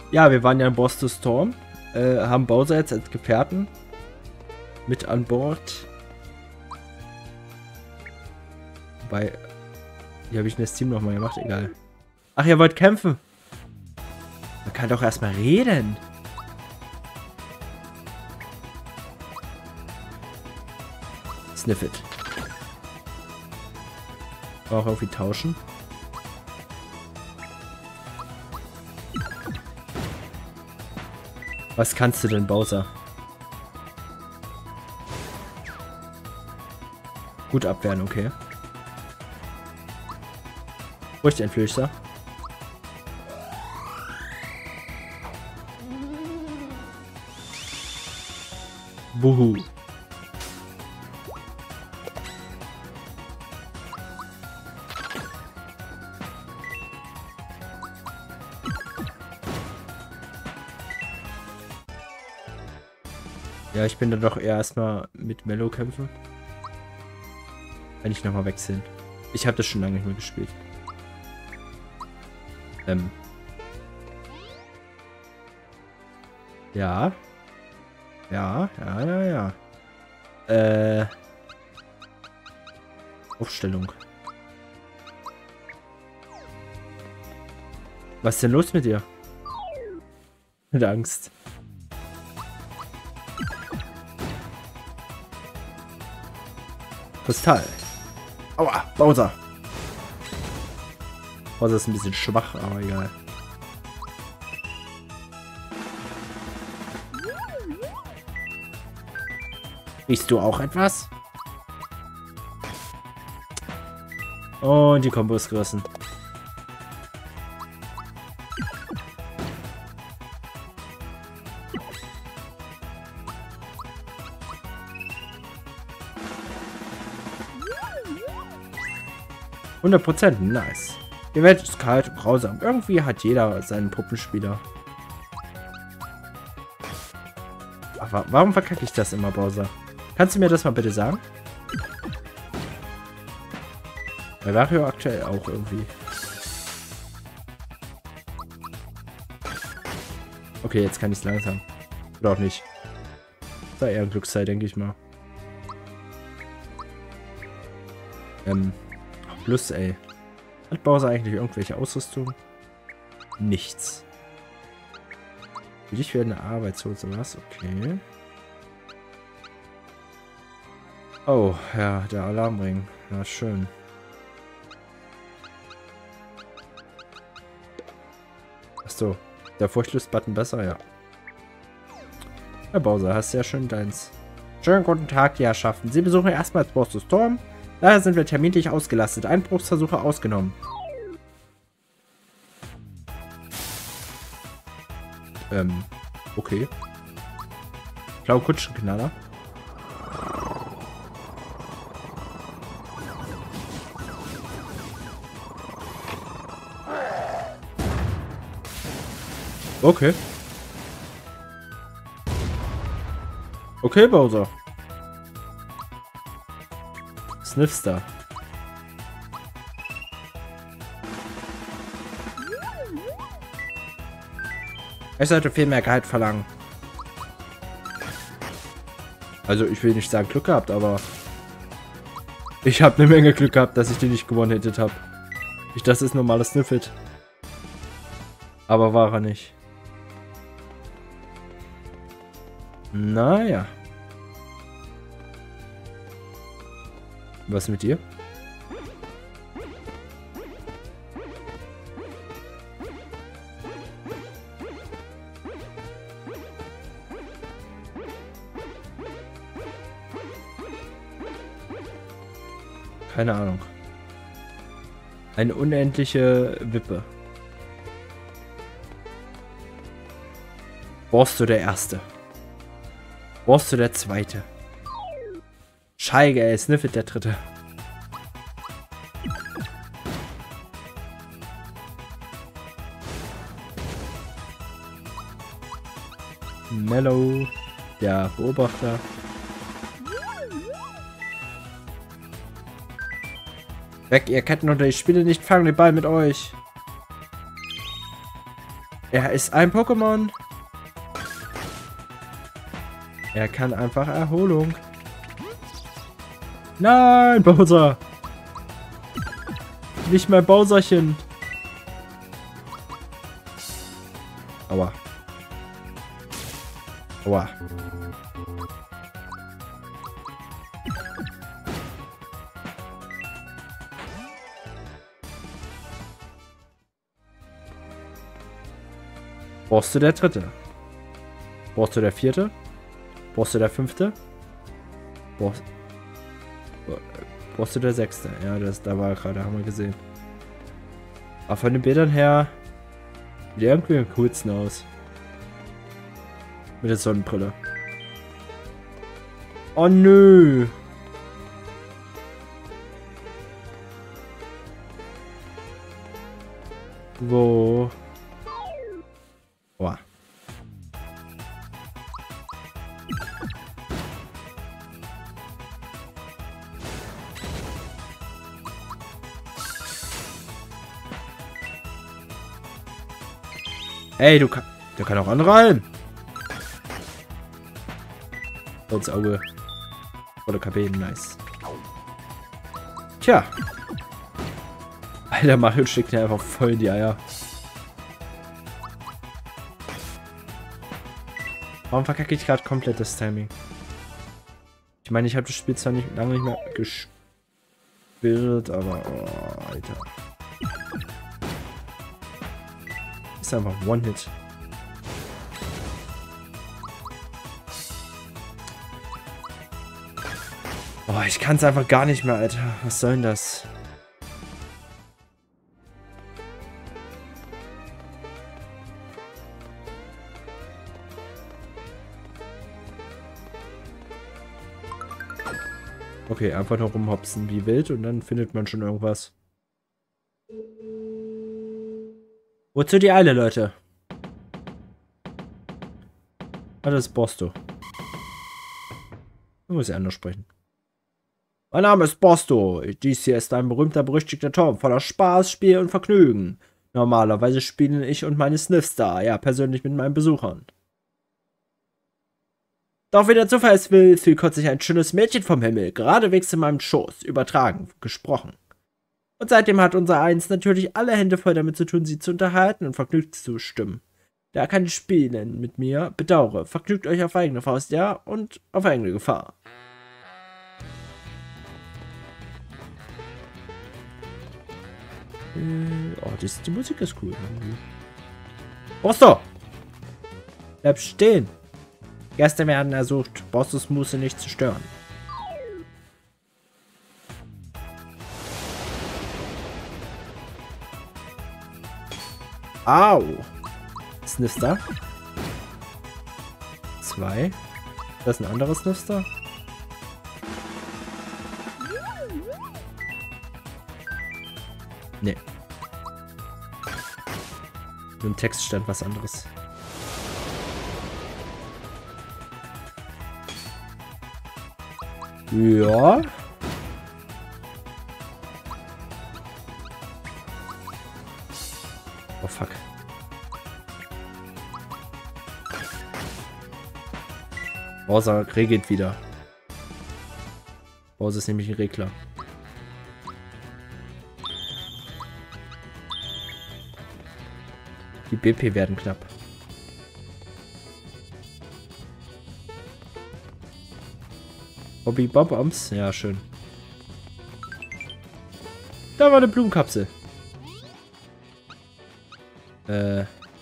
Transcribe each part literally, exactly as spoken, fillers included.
Ja, wir waren ja in Boss to Storm. Äh, haben Bowser jetzt als Gefährten mit an Bord. Wobei, wie habe ich denn das Team nochmal gemacht? Egal. Ach, ihr wollt kämpfen? Man kann doch erstmal reden. Sniff it. Auch irgendwie tauschen. Was kannst du denn, Bowser? Gut abwehren, okay. Furchteinflößer. Buhu. Ja, ich bin dann doch eher erstmal mit Mello kämpfen. Wenn ich nochmal wechseln. Ich habe das schon lange nicht mehr gespielt. Ähm. Ja. Ja, ja, ja, ja. Äh. Aufstellung. Was ist denn los mit dir? Mit Angst. Kristall. Aua, Bowser. Bowser ist ein bisschen schwach, aber egal. Riechst du auch etwas? Und die Kombo ist gerissen. hundert Prozent, nice. Die Welt ist kalt und grausam. Irgendwie hat jeder seinen Puppenspieler. Aber warum verkacke ich das immer, Bowser? Kannst du mir das mal bitte sagen? Bei Wario aktuell auch irgendwie. Okay, jetzt kann ich es langsam. Oder auch nicht. Das war eher ein Glückszeit, denke ich mal. Ähm. Plus, ey. Hat Bowser eigentlich irgendwelche Ausrüstung? Nichts. Für dich wäre eine Arbeitshose was? Okay. Oh, ja, der Alarmring. Ja, schön. Achso, der Furchtlos-Button besser, ja. Herr Bowser, hast sehr schön deins. Schönen guten Tag, die Herrschaften. Sie besuchen erstmals Boss to Storm. Daher sind wir terminlich ausgelastet. Einbruchsversuche ausgenommen. Ähm, okay. Blaue Kutschenknaller. Okay. Okay, Bowser. Sniffster. Ich sollte viel mehr Gehalt verlangen. Also ich will nicht sagen Glück gehabt, aber ich habe eine Menge Glück gehabt, dass ich den nicht gewonnen hätte habe. Ich, das ist normales Sniffit. Aber war er nicht. Naja. Was mit dir? Keine Ahnung. Eine unendliche Wippe. Warst du der Erste? Warst du der Zweite? Scheige, ey, Sniffit der Dritte. Mellow, der Beobachter. Weg, ihr Ketten, und ich spiele nicht, fangen den Ball mit euch. Er ist ein Pokémon. Er kann einfach Erholung. Nein, Bowser. Nicht mein Bowserchen. Aua. Aua. Brauchst du der dritte? Brauchst du der vierte? Brauchst du der fünfte? Brauchst, brauchst du der sechste? Ja, das da war gerade, haben wir gesehen. Aber von den Bildern her sieht irgendwie am coolsten aus. Mit der Sonnenbrille. Oh nö. Wo? Boah. Ey, du kann, der kann auch anreihen. Ins Auge. Oder K B, nice. Tja. Alter, Mario schickt ja einfach voll in die Eier. Warum verkacke ich gerade komplett das Timing? Ich meine, ich habe das Spiel zwar nicht lange nicht mehr gespielt, aber oh, Alter. Ist einfach One-Hit. Oh, ich kann es einfach gar nicht mehr, Alter. Was soll denn das? Okay, einfach nur rumhopsen wie wild und dann findet man schon irgendwas. Wozu die Eile, Leute? Ah, das ist Bosto. Ich muss ja anders sprechen. Mein Name ist Bosto. Dies hier ist ein berühmter, berüchtigter Turm voller Spaß, Spiel und Vergnügen. Normalerweise spielen ich und meine Sniffstar, ja, persönlich mit meinen Besuchern. Doch wie der Zufall es will, fiel kürzlich ein schönes Mädchen vom Himmel, geradewegs in meinem Schoß, übertragen, gesprochen. Und seitdem hat unser Eins natürlich alle Hände voll damit zu tun, sie zu unterhalten und vergnügt zu stimmen. Da kann ich spielen mit mir, bedauere, vergnügt euch auf eigene Faust, ja, und auf eigene Gefahr. Äh, oh, das, die Musik ist cool. Bosto! Bleib stehen! Gäste werden ersucht, Bostos Muße nicht zu stören. Au! Snifster. Zwei. Das ist ein anderes Snifster. Nee. Im Text stand was anderes. Ja. Oh fuck. Bowser regelt wieder. Bowser ist nämlich ein Regler. Die B P werden knapp. Bobby Bob-Oms? Ja, schön. Da war eine Blumenkapsel. Äh.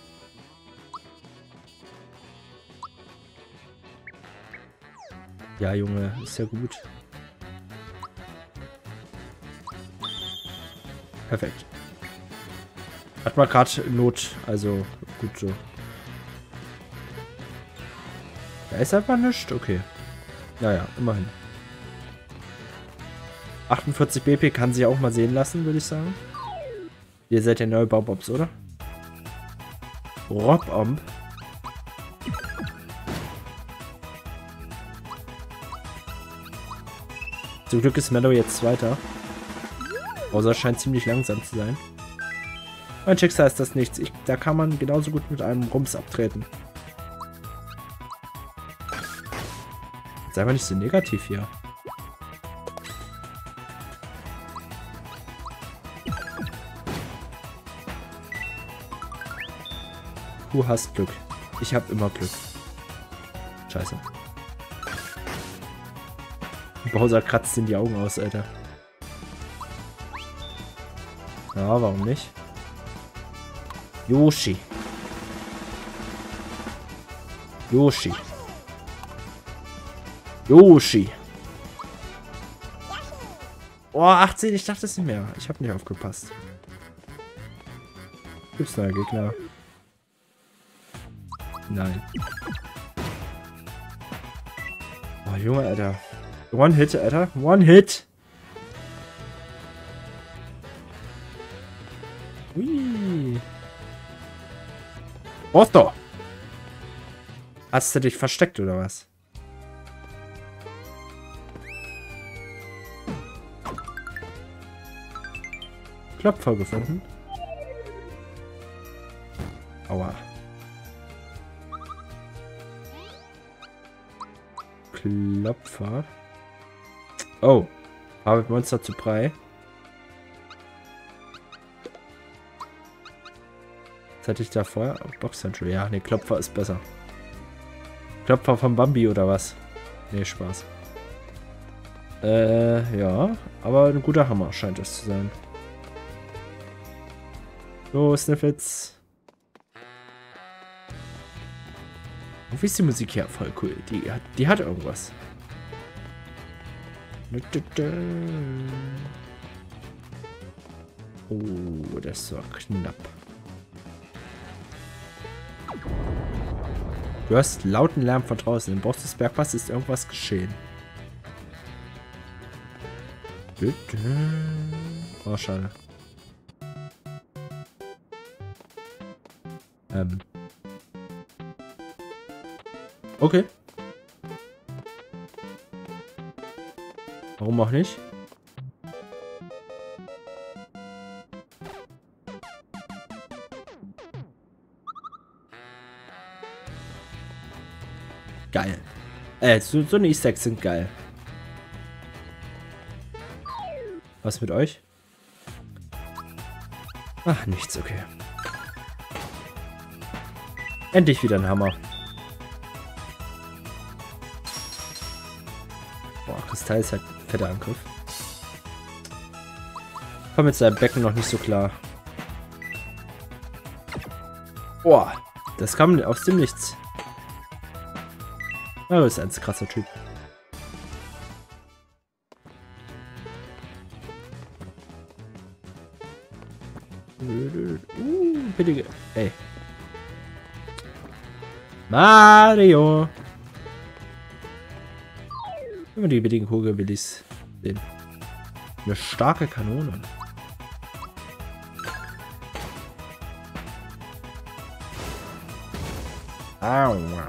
Ja, Junge, ist ja gut. Perfekt. Hat man gerade Not, also gut so. Da ist einfach nichts, okay. Naja, immerhin. achtundvierzig B P kann sich auch mal sehen lassen, würde ich sagen. Ihr seid ja neue Bob-Oms, oder? Rob-Omb. Zum Glück ist Mellow jetzt Zweiter. Bowser scheint ziemlich langsam zu sein. Mein Schicksal ist das nichts. Ich, da kann man genauso gut mit einem Rums abtreten. Sei mal nicht so negativ hier. Du hast Glück. Ich habe immer Glück. Scheiße. Bowser kratzt in die Augen aus, Alter. Ja, warum nicht? Yoshi. Yoshi. Yoshi. Oh, achtzehn, ich dachte es nicht mehr. Ich habe nicht aufgepasst. Gibt's neue Gegner? Nein. Oh, Junge, Alter. One Hit, Alter. One Hit. Hui. Otto. Hast du dich versteckt, oder was? Klopfer gefunden. Aua. Klopfer. Oh. Habe Monster zu Brei. Was hatte ich da vorher? Oh, Box Central. Ja, ne, Klopfer ist besser. Klopfer von Bambi oder was? Ne, Spaß. Äh, ja. Aber ein guter Hammer scheint es zu sein. So, Sniffets. Und wie ist die Musik hier? Voll cool. Die hat, die hat irgendwas. Oh, das war knapp. Du hörst lauten Lärm von draußen. Im Bauch des Bergpass ist irgendwas geschehen. Oh, schade. Ähm. Okay. Warum auch nicht? Geil. Äh, so, so eine Easter Eggs sind geil. Was mit euch? Ach, nichts, okay. Endlich wieder ein Hammer. Boah, Kristall ist halt ein fetter Angriff. Komm mit seinem Becken noch nicht so klar. Boah, das kam aus dem Nichts. Oh, das ist ein krasser Typ. Uh, bitte. Ey. Mario! Immer die billigen Kugelwillis sehen. Eine starke Kanone. Aua.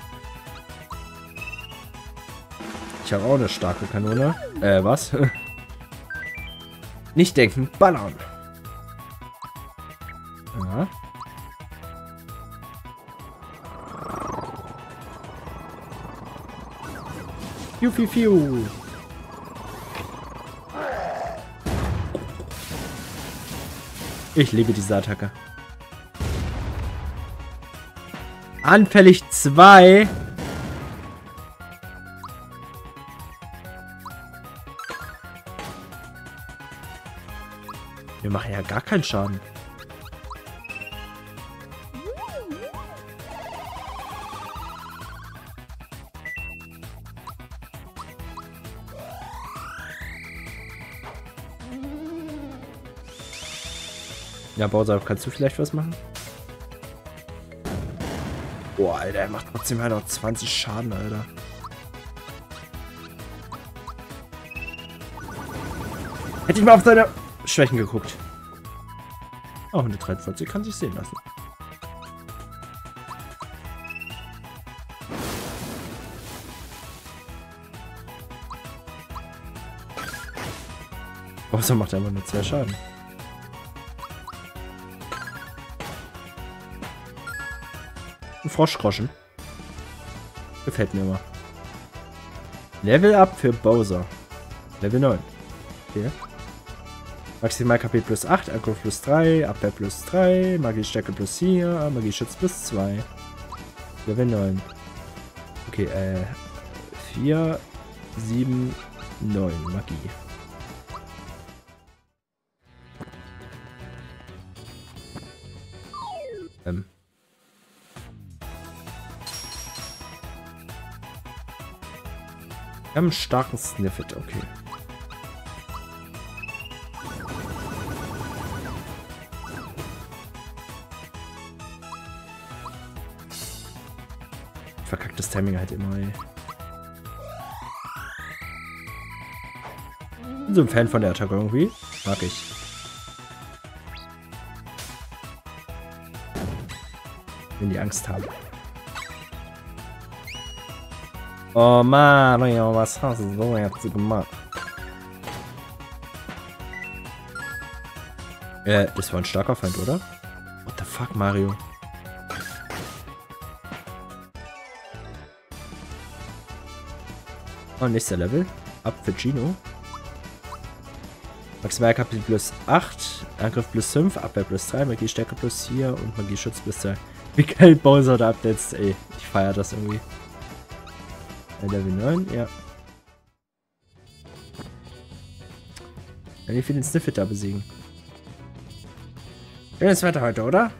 Ich habe auch eine starke Kanone. Äh, was? Nicht denken, ballern. Ja. Fiu, fiu, fiu. Ich liebe diese Attacke. Anfällig zwei. Wir machen ja gar keinen Schaden. Ja, Bowser, kannst du vielleicht was machen? Boah, Alter, er macht trotzdem halt noch zwanzig Schaden, Alter. Hätte ich mal auf seine Schwächen geguckt. Auch eine dreiundzwanzig kann sich sehen lassen. Bowser macht einfach nur zwei Schaden. Ein Froschgroschen. Gefällt mir immer. Level Up für Bowser. Level neun. Okay. Maximal K P plus acht, Angriff plus drei, Abwehr plus drei, Magiestärke plus vier, Magieschutz plus zwei. Level neun. Okay, äh. vier, sieben, neun. Magie. Ähm. Wir haben einen starken Sniffet, okay. Verkacktes Timing halt immer, ey. Bin so ein Fan von der Attacke irgendwie. Mag ich. Wenn die Angst haben. Oh Mario, was hast du so jetzt gemacht? Äh, das war ein starker Feind, oder? What the fuck, Mario? Oh, nächster Level. Ab für Gino. Maximal K P plus acht, Angriff plus fünf, Abwehr plus drei, Magiestärke plus vier und Magieschutz plus zwei. Wie geil Bowser da updates, ey. Ich feiere das irgendwie. Level neun, ja. Dann will ich den Sniffet da besiegen. Schönes Wetter heute, oder?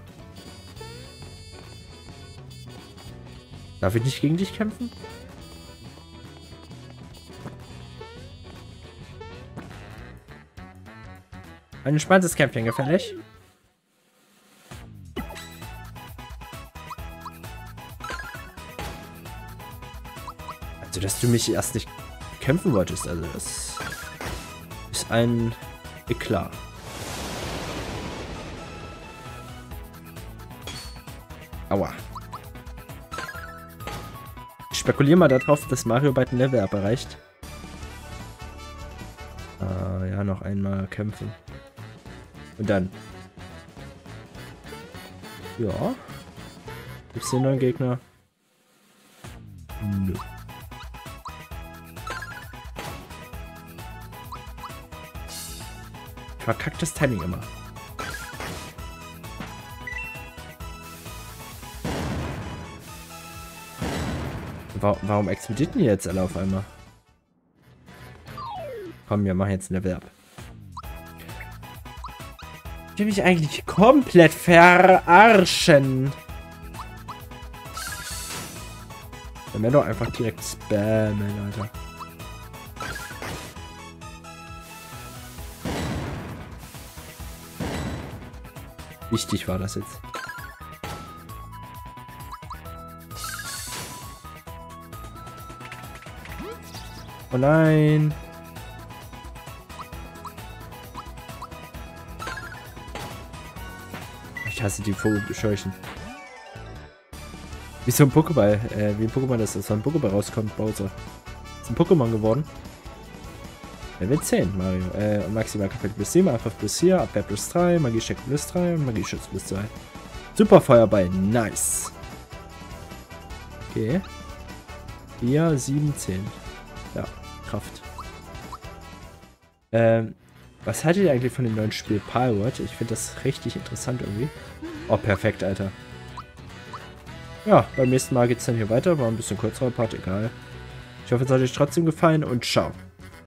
Darf ich nicht gegen dich kämpfen? Ein entspanntes Kämpfchen gefällig. Also, dass du mich erst nicht kämpfen wolltest, also das ist ein Eklat. Aua. Ich spekuliere mal darauf, dass Mario bald ein Level-Up erreicht. Ah, ja, noch einmal kämpfen. Und dann. Ja. Gibt's hier neuen Gegner? Nö. Verkacktes Timing immer. Warum, warum explodieren die jetzt alle auf einmal? Komm, wir machen jetzt ein Level Up. Ich will mich eigentlich komplett verarschen. Dann werden doch einfach direkt spammen, Alter. Wichtig war das jetzt. Oh nein. Ich hasse die Vogelscheuchen. Wie so ein Pokéball, äh, wie ein Pokémon, das aus so ein Pokéball rauskommt, Bowser. Ist ein Pokémon geworden. Level zehn, Mario. Äh, und maximal K P plus sieben, Angriff plus vier, Abwehr plus drei, Magiestärke plus drei und Magieschutz plus zwei. Super Feuerball, nice. Okay. vier, sieben, zehn. Ja, Kraft. Ähm, was haltet ihr eigentlich von dem neuen Spiel Palworld? Ich finde das richtig interessant irgendwie. Oh, perfekt, Alter. Ja, beim nächsten Mal geht es dann hier weiter. War ein bisschen kürzerer Part, egal. Ich hoffe, es hat euch trotzdem gefallen und ciao.